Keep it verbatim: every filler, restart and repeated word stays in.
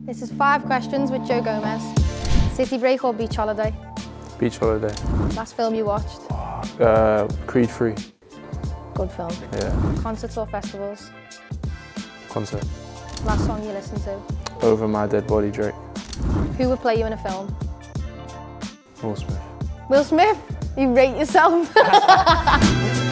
This is five questions with Joe Gomez. City break or beach holiday? Beach holiday. Last film you watched? Uh, Creed three. Good film. Yeah. Concerts or festivals? Concert. Last song you listened to? Over My Dead Body, Drake. Who would play you in a film? Will Smith. Will Smith? You rate yourself.